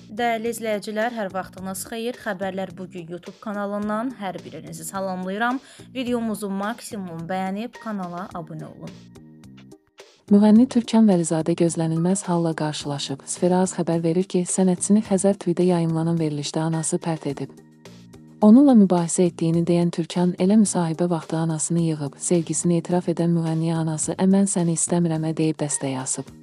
Dəyərli izləyicilər, hər vaxtınız xeyir. Xəbərlər bugün YouTube kanalından hər birinizi salamlayıram. Videomuzu maksimum bəyənib kanala abunə olun. Müğənni Türkan Vəlizadə gözlənilməz halla qarşılaşıb. Sfera Az xəbər verir ki, sənətçini Xəzər TV'də yayımlanan verilişdə anası pərt edib. Onunla mübahisə etdiyini deyən Türkan elə müsahibə vaxtı anasını yığıb, sevgisini etiraf edən müğənniyə anası "Mən səni istəmirəmə" deyib dəstək asıb.